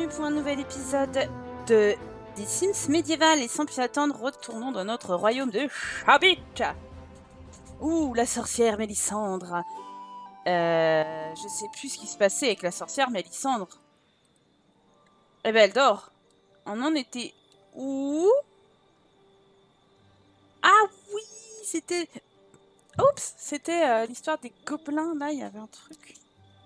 bienvenue pour un nouvel épisode de des Sims médiéval et sans plus attendre, retournons dans notre royaume de Chabit. Ouh, la sorcière Mélissandre. Je sais plus ce qui se passait avec la sorcière Mélissandre. Eh ben, elle dort. On en était où? Ah oui, c'était... Oups, c'était l'histoire des gobelins, là, il y avait un truc.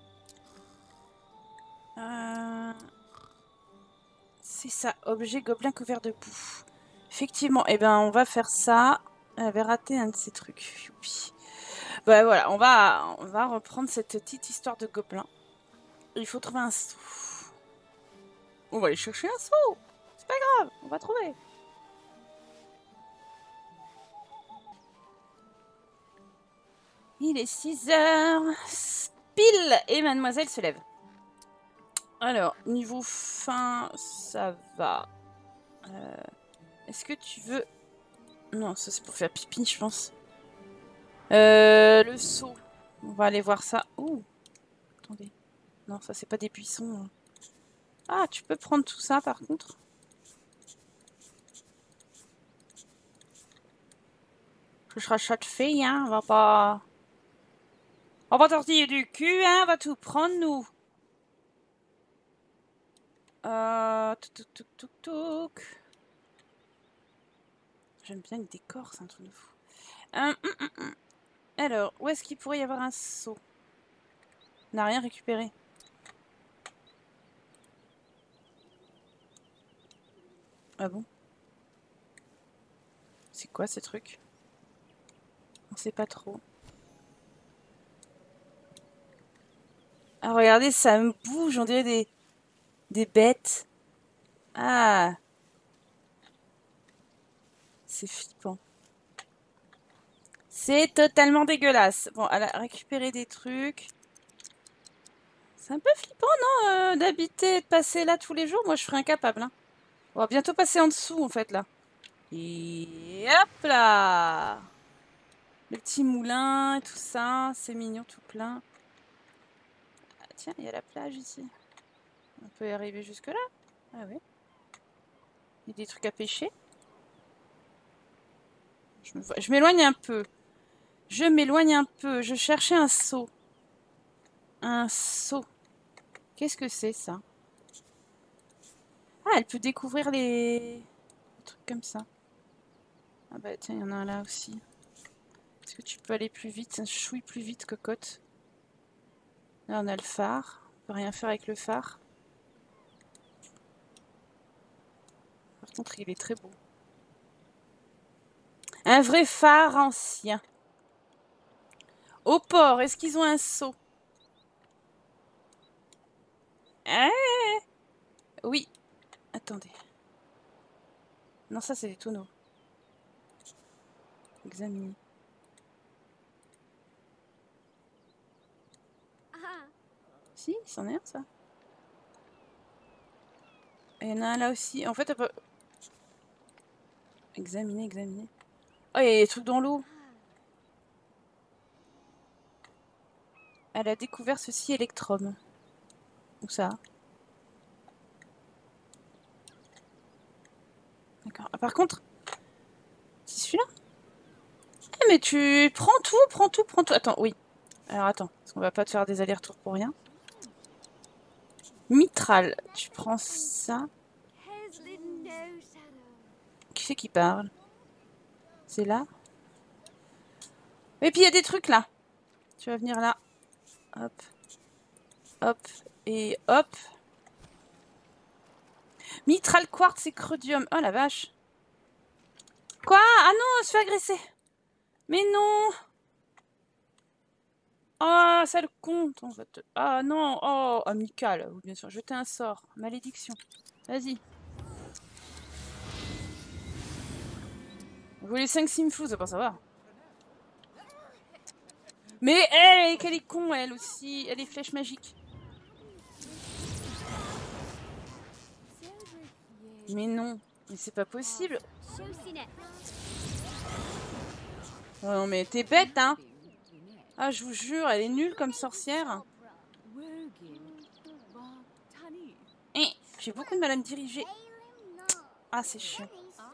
C'est ça, objet gobelin couvert de boue. Effectivement, eh ben on va faire ça. Elle avait raté un de ces trucs. Youpi. Bah voilà, on va reprendre cette petite histoire de gobelin. Il faut trouver un seau. On va aller chercher un seau. C'est pas grave, on va trouver. Il est 6h. Pile et mademoiselle se lève. Alors, niveau faim, ça va. Est-ce que tu veux... Non, ça c'est pour faire pipi, je pense. Le seau. On va aller voir ça. Oh, attendez. Non, ça c'est pas des buissons. Ah, tu peux prendre tout ça par contre. Ce sera ça de fait, hein. On va pas... On va tortiller du cul, hein. On va tout prendre, nous. Touc, touc, touc, touc. J'aime bien le décor, c'est un truc de fou. Alors, où est-ce qu'il pourrait y avoir un seau? On n'a rien récupéré. Ah bon? C'est quoi ces trucs? On sait pas trop. Ah, regardez, ça me bouge, on dirait des bêtes. Ah! C'est flippant. C'est totalement dégueulasse. Bon, elle a récupéré des trucs. C'est un peu flippant, non, d'habiter, de passer là tous les jours. Moi, je serais incapable. Hein. On va bientôt passer en dessous, en fait, là. Et hop là! Le petit moulin et tout ça. C'est mignon, tout plein. Ah, tiens, il y a la plage ici. On peut y arriver jusque-là. Ah oui. Il y a des trucs à pêcher. Je m'éloigne un peu. Je m'éloigne un peu. Je cherchais un seau. Un seau. Qu'est-ce que c'est, ça? Ah, elle peut découvrir les trucs comme ça. Ah bah tiens, il y en a un là aussi. Est-ce que tu peux aller plus vite? Un chouille plus vite, cocotte. Là, on a le phare. On peut rien faire avec le phare. Par contre, il est très beau. Un vrai phare ancien. Au port, est-ce qu'ils ont un seau? Ah oui. Attendez. Non, ça, c'est des tonneaux. Examiner. Si, c'en est un, ça. Il y en a un là aussi. En fait, elle peut... Examiner, examiner. Oh, il y a des trucs dans l'eau. Elle a découvert ceci électrum. Où ça? D'accord. Ah, par contre, c'est celui-là? Ah, mais tu prends tout, prends tout, prends tout. Attends, oui. Alors attends, parce qu'on va pas te faire des allers-retours pour rien. Mitral, tu prends ça. Qui c'est qui parle? C'est là? Et puis il y a des trucs là. Tu vas venir là. Hop. Hop. Et hop. Mitral quartz et crudium. Oh la vache. Quoi? Ah non, on se fait agresser. Mais non. Ah, ça le compte en fait. Ah non. Oh, amical. Oui, bien sûr. Jeter un sort. Malédiction. Vas-y. Vous voulez 5 simfous, ça va pas savoir. Mais elle, qu'elle est con, elle aussi. Elle est flèche magique. Mais non. Mais c'est pas possible. Oh non, mais t'es bête, hein. Ah, je vous jure, elle est nulle comme sorcière. J'ai beaucoup de mal à me diriger. Ah, c'est chiant.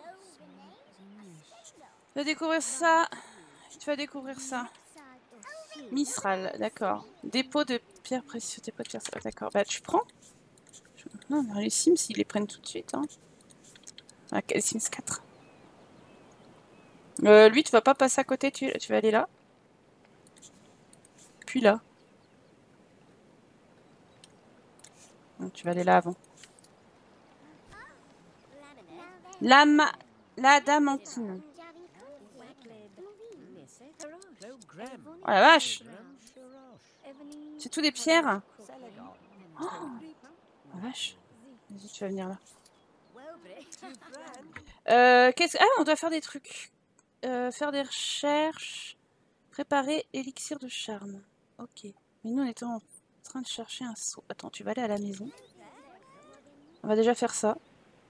Tu vas découvrir ça. Tu vas découvrir ça. Mistral, d'accord. Dépôt de pierres précieuses. Dépôt de pierres. D'accord. Bah, tu prends. Non, les Sims, ils les prennent tout de suite. Hein. Ah, les Sims 4. Lui, tu vas pas passer à côté. Tu vas aller là. Puis là. Non, tu vas aller là avant. La damantine. Oh la vache! C'est tout des pierres? Oh la vache! Vas-y, tu vas venir là. Ah, on doit faire des trucs. Faire des recherches. Préparer élixir de charme. Ok. Mais nous, on était en train de chercher un seau. Attends, tu vas aller à la maison. On va déjà faire ça.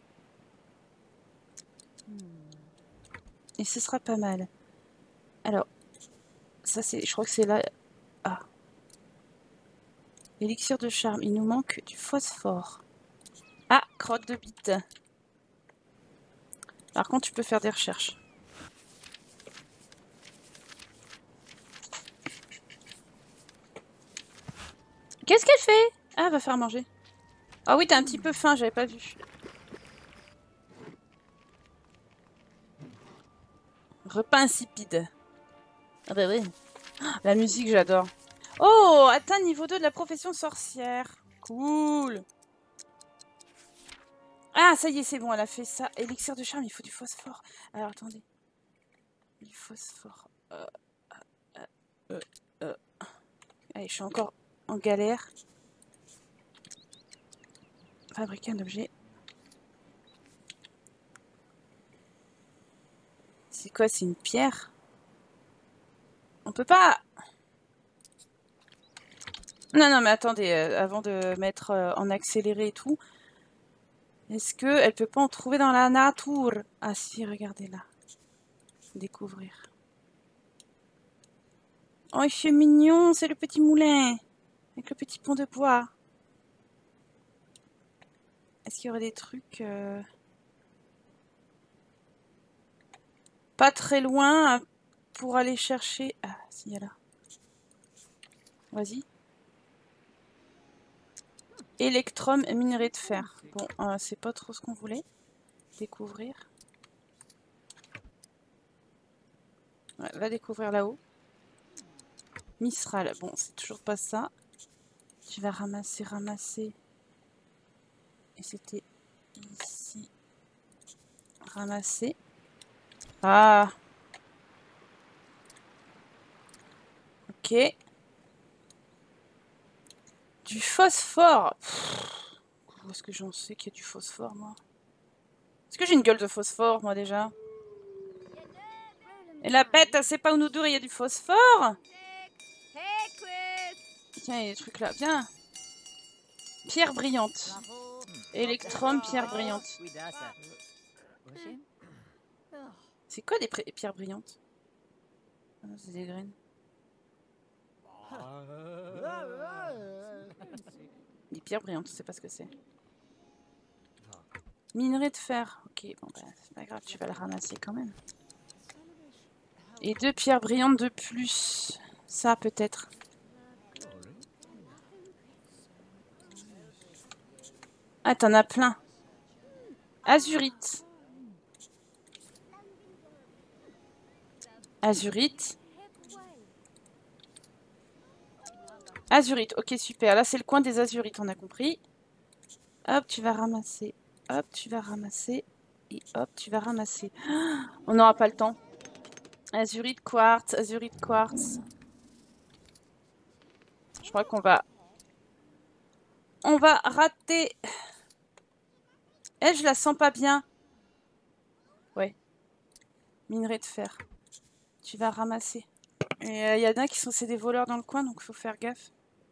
Et ce sera pas mal. Alors, ça c'est... Je crois que c'est là... Ah. Élixir de charme. Il nous manque du phosphore. Ah, crotte de bite. Par contre, tu peux faire des recherches. Qu'est-ce qu'elle fait? Ah, elle va faire manger. Ah oui, t'as un petit peu faim, j'avais pas vu. Repas insipide. Ah bah oui. La musique, j'adore. Oh, atteint niveau 2 de la profession sorcière. Cool. Ah, ça y est, c'est bon, elle a fait ça. Élixir de charme, il faut du phosphore. Alors, attendez. Du phosphore. Allez, je suis encore en galère. Fabriquer un objet. C'est quoi? C'est une pierre? On peut pas... Non, non, mais attendez, avant de mettre en accéléré et tout, est-ce qu'elle peut pas en trouver dans la nature? Ah si, regardez là. Découvrir. Oh, c'est mignon, c'est le petit moulin. Avec le petit pont de bois. Est-ce qu'il y aurait des trucs... pas très loin pour aller chercher... Ah, si, il y a là. Vas-y. Électrum et minerai de fer. Bon, c'est pas trop ce qu'on voulait. Découvrir. Ouais, va découvrir là-haut. Mistral. Bon, c'est toujours pas ça. Tu vas ramasser. Et c'était ici. Ramasser. Ah. Ok. Du phosphore. Où est-ce que j'en sais qu'il y a du phosphore, moi? Est-ce que j'ai une gueule de phosphore, moi, déjà? Et la bête, elle sait pas où nous deux, il y a du phosphore? Tiens, il y a des trucs là. Viens. Pierre brillante. Electrum, pierre brillante. C'est quoi des pierres brillantes? Ah, c'est des graines. Des pierres brillantes, je sais pas ce que c'est. Minerai de fer. Ok, bon bah c'est pas grave, tu vas le ramasser quand même. Et 2 pierres brillantes de plus. Ça peut-être. Ah, t'en as plein. Azurite. Azurite. Azurite, ok super. Là c'est le coin des azurites, on a compris. Hop, tu vas ramasser. Hop, tu vas ramasser. Et hop, tu vas ramasser. On n'aura pas le temps. Azurite quartz, azurite quartz. Je crois qu'on va... On va rater. Elle, je la sens pas bien. Ouais. Minerai de fer. Tu vas ramasser. Et y en a qui sont... C'est des voleurs dans le coin, donc il faut faire gaffe.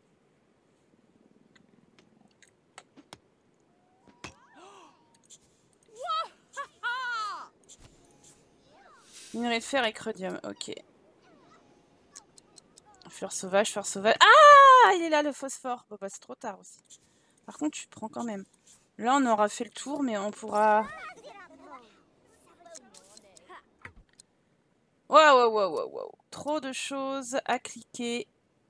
Minerai de fer et crédium, ok. Fleur sauvage, fleur sauvage. Ah, il est là le phosphore. Bon bah c'est trop tard aussi. Par contre, tu prends quand même Là, on aura fait le tour, mais on pourra... Waouh. Trop de choses à cliquer.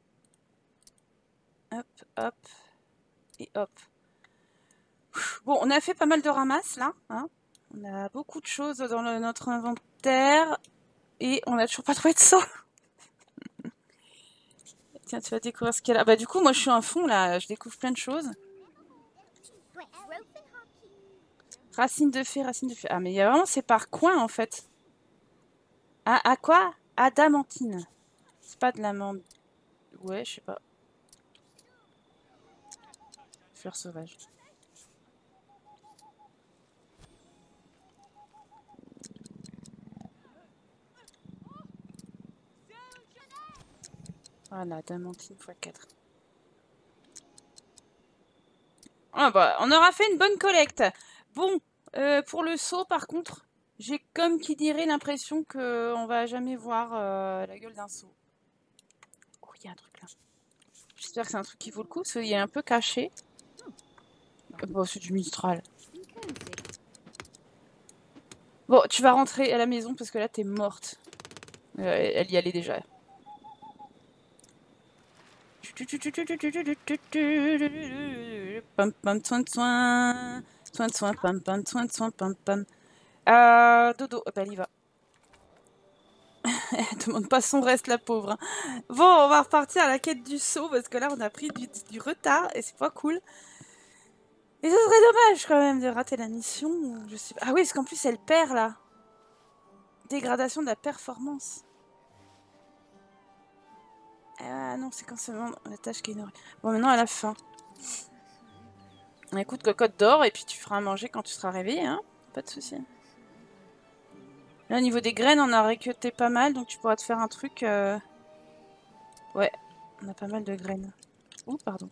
Hop, hop. Et hop. Bon, on a fait pas mal de ramasses, là. Hein, on a beaucoup de choses dans notre inventaire. Et on n'a toujours pas trouvé de sang. Tiens, tu vas découvrir ce qu'il y a là. Bah du coup, moi, je suis à fond, là. Je découvre plein de choses. Racine de fée, racine de fée. Ah, mais il y a vraiment, c'est par coin, en fait. Ah, à quoi? Adamantine. C'est pas de l'amande. Ouais, je sais pas. Fleur sauvage. Voilà, adamantine x4. Ah bah, on aura fait une bonne collecte. Bon, pour le saut, par contre, j'ai comme qui dirait l'impression qu'on va jamais voir la gueule d'un saut. Oh, il y a un truc là. J'espère que c'est un truc qui vaut le coup, parce qu'il est un peu caché. Bon, c'est du Mistral. Bon, tu vas rentrer à la maison, parce que là, t'es morte. Elle y allait déjà. Pam pam soin soin. Soin pam pam soin pam pam. Dodo, bah elle y va. Elle demande pas son reste, la pauvre. Bon, on va repartir à la quête du saut parce que là, on a pris du retard et c'est pas cool. Et ce serait dommage quand même de rater la mission. Je sais pas. Ah oui, parce qu'en plus, elle perd là. Dégradation de la performance. Ah non, c'est quand seulement la tâche qui est ignorée. Bon, maintenant, elle a faim. Écoute, cocotte d'or et puis tu feras à manger quand tu seras réveillé, hein. Pas de souci. Là, au niveau des graines, on a récolté pas mal, donc tu pourras te faire un truc. Ouais, on a pas mal de graines. Ouh, pardon.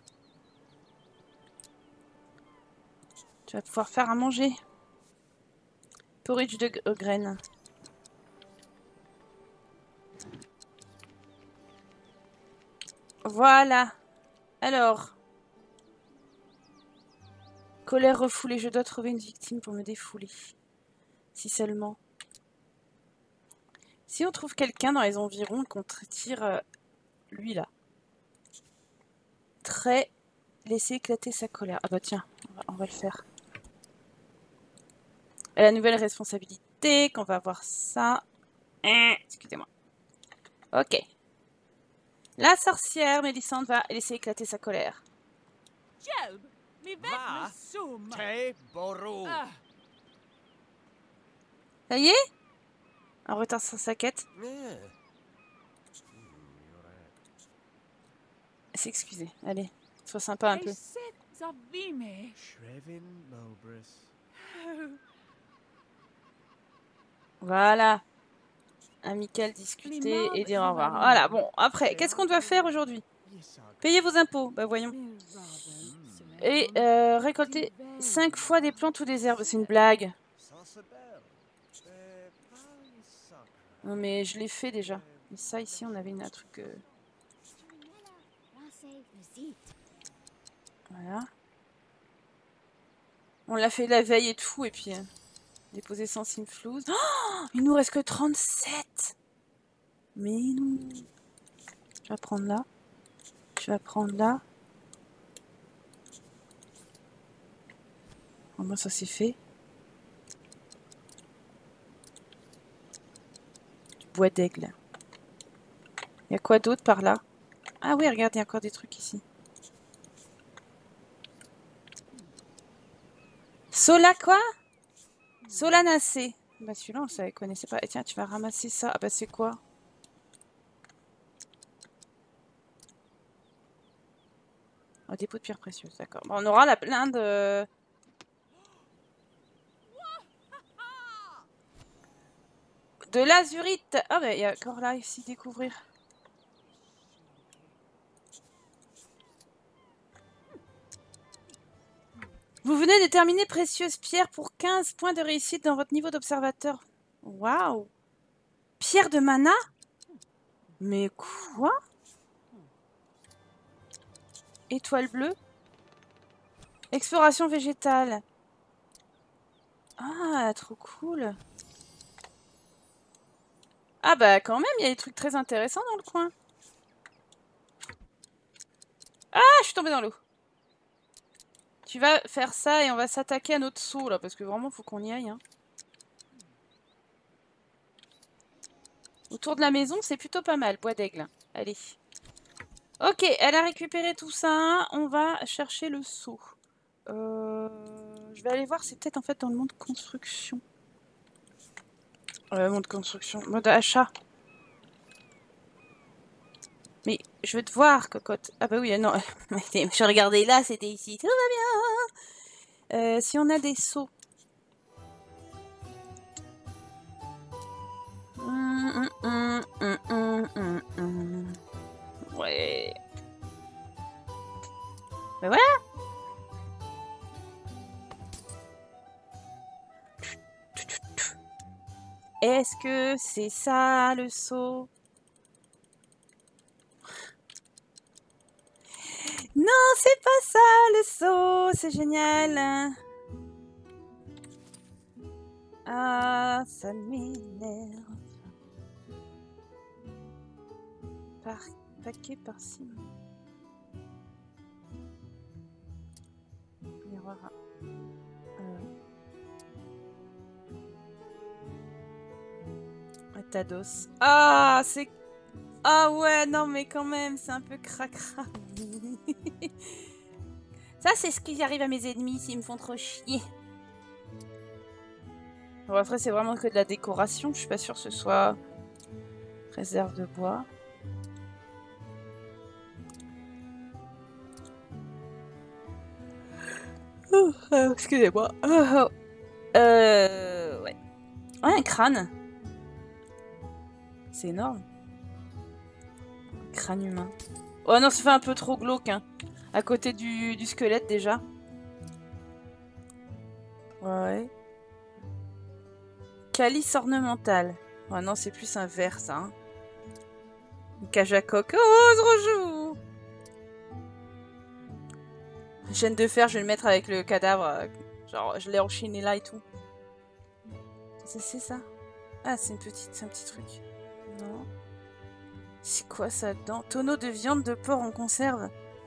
Tu vas pouvoir faire à manger. Porridge de graines. Voilà. Alors. Colère refoulée. Je dois trouver une victime pour me défouler. Si seulement. Si on trouve quelqu'un dans les environs qu'on tire lui là. Très. Laisser éclater sa colère. Ah bah tiens, on va le faire. Et la nouvelle responsabilité, qu'on va voir ça. Excusez-moi. Ok. La sorcière Mélissande va laisser éclater sa colère. Ça y est? En retard sur sa quête. S'excuser. Allez, sois sympa un peu. Voilà. Amical, discuter et dire au revoir. Voilà, bon, après, qu'est-ce qu'on doit faire aujourd'hui? Payer vos impôts, bah voyons. Et récolter 5 fois des plantes ou des herbes, c'est une blague. Non mais je l'ai fait déjà. Mais ça ici, on avait un truc... Voilà. On l'a fait la veille et tout, et puis... déposer sans simflouz. Oh, il nous reste que 37. Mais non. Je vais prendre là. Je vais prendre là. Au moins ça c'est fait. Du bois d'aigle. Il y a quoi d'autre par là? Ah oui, regarde, il y a encore des trucs ici. Sola quoi? Solanacée. Bah celui-là, on ne connaissait pas. Et tiens, tu vas ramasser ça. Ah bah c'est quoi? Oh, dépôt de pierres précieuses, d'accord. Bon, on aura la plein de... De l'azurite. Ah bah il y a encore là ici découvrir. Vous venez de terminer précieuse pierre pour 15 points de réussite dans votre niveau d'observateur. Waouh! Pierre de mana? Mais quoi? Étoile bleue? Exploration végétale. Ah, trop cool. Ah bah quand même, il y a des trucs très intéressants dans le coin. Ah, je suis tombée dans l'eau. Tu vas faire ça et on va s'attaquer à notre seau là, parce que vraiment, faut qu'on y aille. Hein. Autour de la maison, c'est plutôt pas mal, bois d'aigle. Allez. Ok, elle a récupéré tout ça. On va chercher le seau. Je vais aller voir, c'est peut-être en fait dans le monde construction. Monde construction, mode achat. Mais je veux te voir, cocotte. Ah bah oui, non. Je regardais là, c'était ici. Tout va bien. Si on a des seaux. Ouais. Ben voilà. Est-ce que c'est ça le seau? Non, c'est pas ça le seau. C'est génial. Ah, ça m'énerve. Paquet par-ci. Miroir. Tados. Ah, c'est... Ah ouais, non mais quand même, c'est un peu cracra. Ça, c'est ce qui arrive à mes ennemis s'ils me font trop chier. Bon, après, c'est vraiment que de la décoration. Je suis pas sûre que ce soit réserve de bois. Oh, excusez-moi. Ouais. Ouais, un crâne. C'est énorme. Un crâne humain. Oh non, ça fait un peu trop glauque, hein. À côté du squelette, déjà. Ouais. Calice ornemental. Oh non, c'est plus un verre, ça. Hein. Une cage à coque. Oh, trop chou! Chaîne de fer, je vais le mettre avec le cadavre. Genre, je l'ai enchaîné là et tout. C'est ça? Ah, c'est un petit truc. Non. C'est quoi ça dedans? Tonneau de viande de porc en conserve.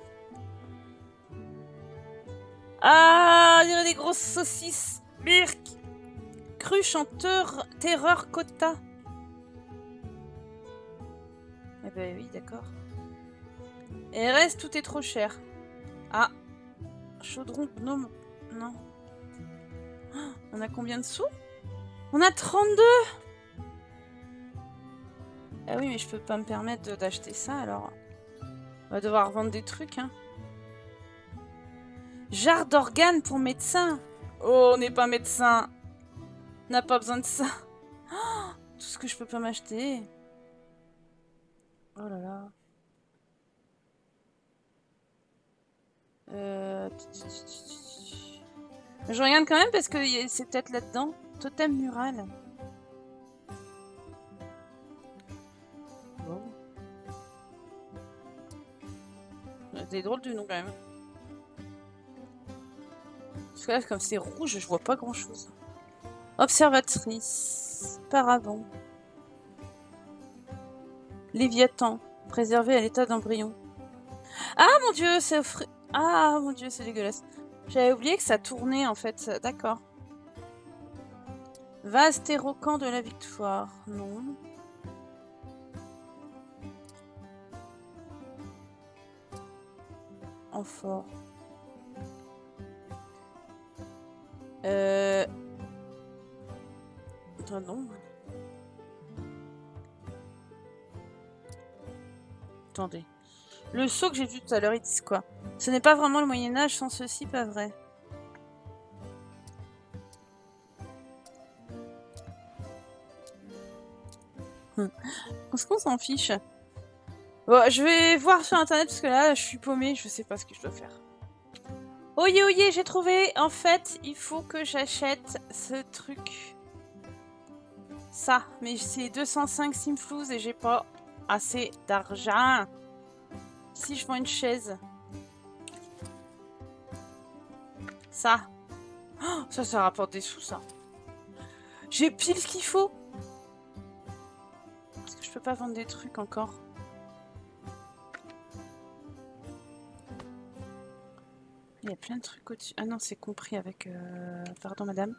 Ah, il y aurait des grosses saucisses. Mirk. Cruche en terreur quota. Eh ben oui, d'accord. Et reste, tout est trop cher. Ah. Chaudron, gnome. Non. On a combien de sous? On a 32. Ah oui, mais je peux pas me permettre d'acheter ça, alors. On va devoir vendre des trucs, hein. Jarre d'organes pour médecin. Oh, on n'est pas médecin. On n'a pas besoin de ça. Oh, tout ce que je peux pas m'acheter. Oh là là. Je regarde quand même parce que c'est peut-être là-dedans. Totem mural. Bon. C'est drôle du nom quand même. Parce que là, comme c'est rouge, je vois pas grand-chose. Observatrice. Paravent. Léviathan. Préservé à l'état d'embryon. Ah mon dieu, c'est offert. Ah mon dieu, c'est dégueulasse. J'avais oublié que ça tournait en fait. D'accord. Vaste éroquant de la victoire. Non. Amphore. Attends, non. Attendez. Le saut que j'ai vu tout à l'heure, ils disent quoi? Ce n'est pas vraiment le Moyen-Âge sans ceci, pas vrai. Est-ce qu'on s'en fiche? Bon, je vais voir sur internet parce que là, je suis paumée, je sais pas ce que je dois faire. Oyez, oyez, j'ai trouvé. En fait, il faut que j'achète ce truc. Ça, mais c'est 205 simflouz et j'ai pas assez d'argent. Si je vends une chaise. Ça. Oh, ça rapporte des sous, ça. J'ai pile ce qu'il faut. Parce que je peux pas vendre des trucs encore. Il y a plein de trucs au-dessus. Ah non, c'est compris avec... Pardon, madame.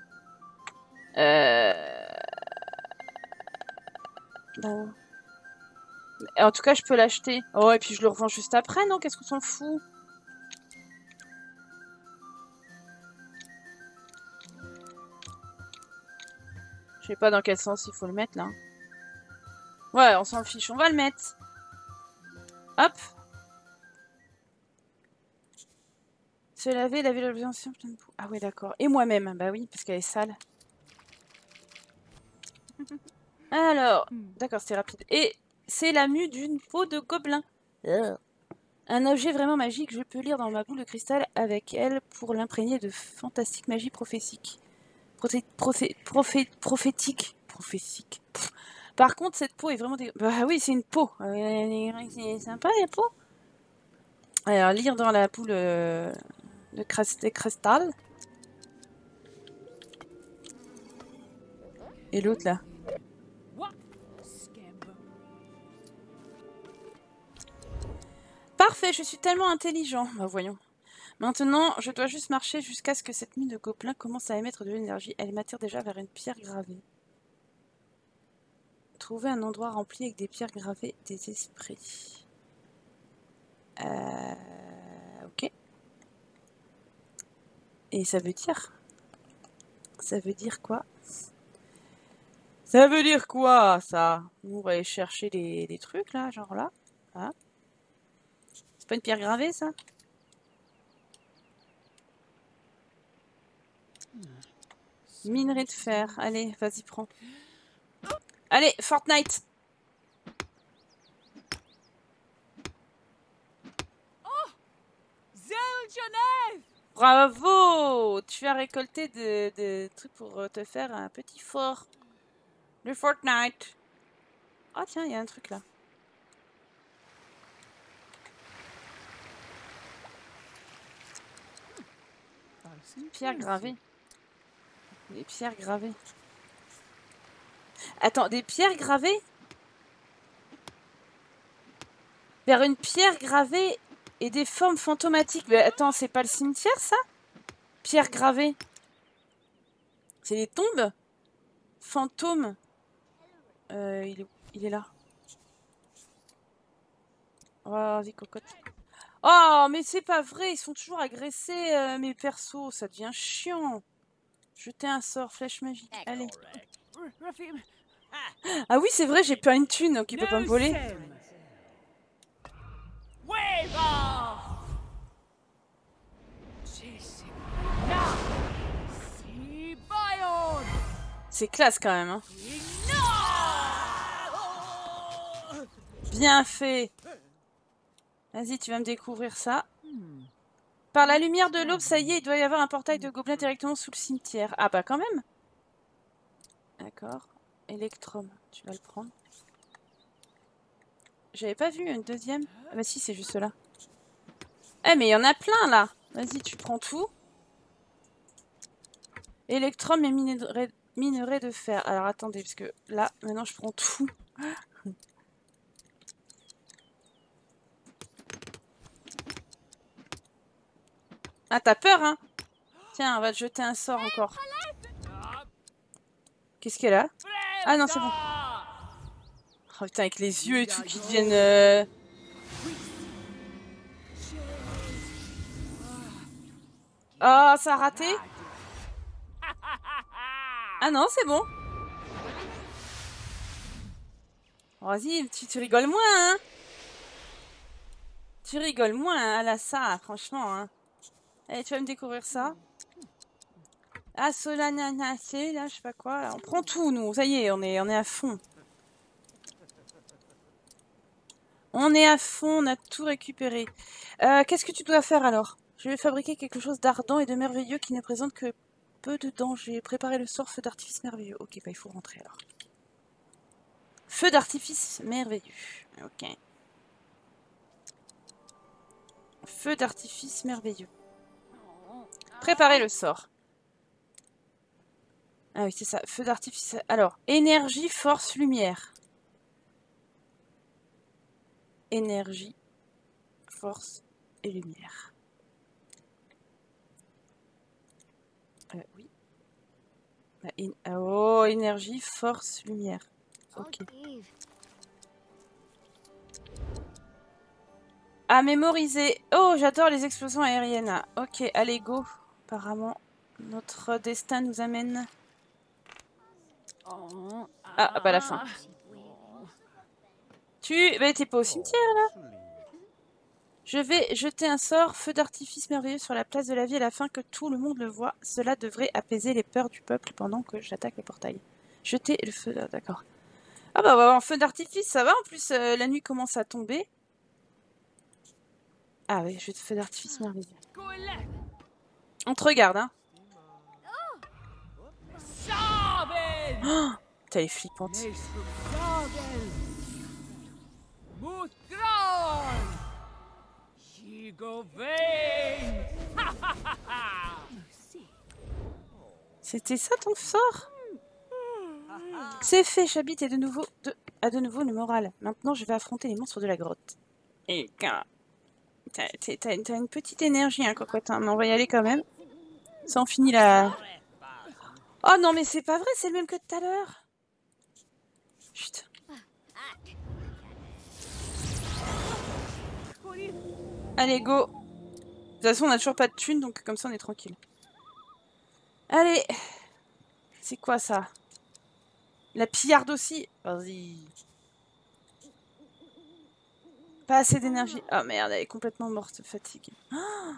Non. En tout cas, je peux l'acheter. Oh, et puis je le revends juste après, non? Qu'est-ce qu'on s'en fout? Je sais pas dans quel sens il faut le mettre, là. Ouais, on s'en fiche, on va le mettre. Hop. Se laver, laver l'obligation, plein de boue. Ah ouais, d'accord. Et moi-même, bah oui, parce qu'elle est sale. Alors, d'accord, c'était rapide. Et c'est la mue d'une peau de gobelin. Un objet vraiment magique, je peux lire dans ma boule de cristal avec elle pour l'imprégner de fantastique magie prophétique. Prophétique. Prophétique. Par contre, cette peau est vraiment... Bah oui, c'est une peau. C'est sympa, la peau. Alors, lire dans la boule de cristal. Et l'autre, là. Parfait, je suis tellement intelligent. Bah voyons. Maintenant, je dois juste marcher jusqu'à ce que cette mine de gobelins commence à émettre de l'énergie. Elle m'attire déjà vers une pierre gravée. Trouver un endroit rempli avec des pierres gravées des esprits. Ok. Et ça veut dire... Ça veut dire quoi? Ça veut dire quoi, ça? On va aller chercher des trucs, là, genre là. Ah. C'est pas une pierre gravée, ça? Minerai de fer. Allez, vas-y, prends. Allez, Fortnite! Bravo! Tu as récolté de trucs pour te faire un petit fort. Le Fortnite. Oh tiens, il y a un truc là. Pierre gravée. Des pierres gravées. Attends, des pierres gravées? Vers une pierre gravée et des formes fantomatiques. Mais attends, c'est pas le cimetière, ça? Pierre gravée. C'est les tombes? Fantômes. Il est là. Oh, vas-y, cocotte. Oh, mais c'est pas vrai, ils sont toujours agressés, mes persos. Ça devient chiant. Jeter un sort, flèche magique. Allez. Ah oui, c'est vrai, j'ai pas une thune, donc il peut pas me voler. C'est classe quand même, hein. Bien fait. Vas-y, tu vas me découvrir ça. Par la lumière de l'aube, ça y est, il doit y avoir un portail de gobelins directement sous le cimetière. Ah bah quand même. D'accord. Electrum, tu vas le prendre. J'avais pas vu une deuxième. Ah bah si, c'est juste là. Eh mais il y en a plein là. Vas-y, tu prends tout. Electrum et minerai de fer. Alors attendez, parce que là, maintenant je prends tout. Ah, t'as peur, hein? Tiens, on va te jeter un sort encore. Qu'est-ce qu'elle a? Ah non, c'est bon. Oh putain, avec les yeux et tout qui deviennent... Oh, ça a raté? Ah non, c'est bon. Oh, vas-y, tu rigoles moins, hein? Tu rigoles moins, hein, à la ça, franchement, hein. Allez, tu vas me découvrir ça. Ah, Solanacé, là, je sais pas quoi. Là. On prend tout, nous. Ça y est, on est à fond. On est à fond, on a tout récupéré. Qu'est-ce que tu dois faire, alors? Je vais fabriquer quelque chose d'ardent et de merveilleux qui ne présente que peu de danger. Préparer le sort feu d'artifice merveilleux. Ok, bah il faut rentrer, alors. Feu d'artifice merveilleux. Ok. Feu d'artifice merveilleux. Préparer le sort. Ah oui, c'est ça. Feu d'artifice. Alors, énergie, force, lumière. Énergie, force et lumière. Oui. Oh, énergie, force, lumière. Ok. À mémoriser. Oh, j'adore les explosions aériennes. Ok, allez, go. Apparemment, notre destin nous amène... Ah, bah la fin. Bah, t'es pas au cimetière, là? Je vais jeter un sort, feu d'artifice merveilleux sur la place de la ville afin que tout le monde le voie. Cela devrait apaiser les peurs du peuple pendant que j'attaque le portail. Jeter le feu... D'accord. Ah bah, on va avoir un feu d'artifice, ça va. En plus, la nuit commence à tomber. Ah oui, je feu d'artifice merveilleux. On te regarde, hein. Oh, t'as les flippantes. C'était ça ton sort? C'est fait, Chabit a de nouveau le moral. Maintenant, je vais affronter les monstres de la grotte. Et t'as une petite énergie, hein, cocotin. Mais on va y aller quand même. Ça en finit la... Oh non, mais c'est pas vrai, c'est le même que tout à l'heure. Chut. Allez, go. De toute façon, on a toujours pas de thunes, donc comme ça, on est tranquille. Allez. C'est quoi, ça? La pillarde aussi. Vas-y. Pas assez d'énergie. Oh merde, elle est complètement morte de fatigue. Oh.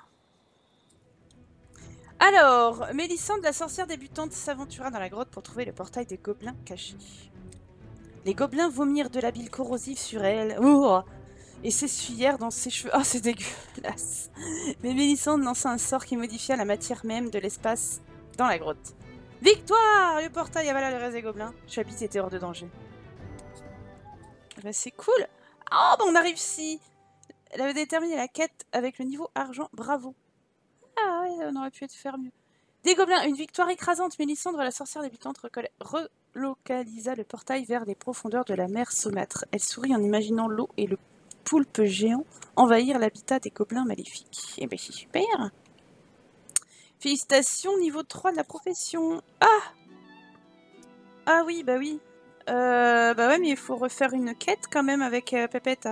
Alors, Mélissande, la sorcière débutante, s'aventura dans la grotte pour trouver le portail des gobelins cachés. Les gobelins vomirent de la bile corrosive sur elle. Oh, et s'essuyèrent dans ses cheveux. Oh, c'est dégueulasse. Mais Mélissande lança un sort qui modifia la matière même de l'espace dans la grotte. Victoire! Le portail avala le reste des gobelins. Chabit était hors de danger. Bah, c'est cool. Oh, bah, on a réussi. Elle avait déterminé la quête avec le niveau argent. Bravo. Ah ouais, on aurait pu faire mieux. Des gobelins, une victoire écrasante. Mélissandre, la sorcière débutante, relocalisa le portail vers les profondeurs de la mer saumâtre. Elle sourit en imaginant l'eau et le poulpe géant envahir l'habitat des gobelins maléfiques. Eh ben c'est super. Félicitations, niveau 3 de la profession. Ah! Ah oui, bah oui. Bah ouais, mais il faut refaire une quête quand même avec Pépette.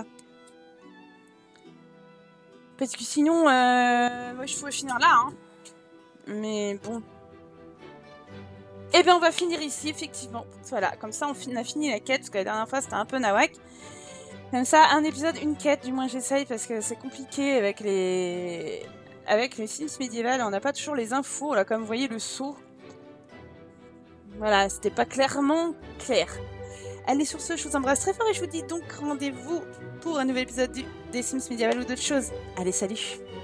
Parce que sinon, moi je pourrais finir là, hein. Mais bon. Eh bien, on va finir ici, effectivement. Voilà, comme ça, on a fini la quête, parce que la dernière fois, c'était un peu nawak. Comme ça, un épisode, une quête, du moins j'essaye, parce que c'est compliqué avec les... Avec les Sims médiévales, on n'a pas toujours les infos, là, comme vous voyez, le saut. Voilà, c'était pas clairement clair. Allez, sur ce, je vous embrasse très fort et je vous dis donc rendez-vous pour un nouvel épisode des Sims médiévales ou d'autres choses. Allez, salut!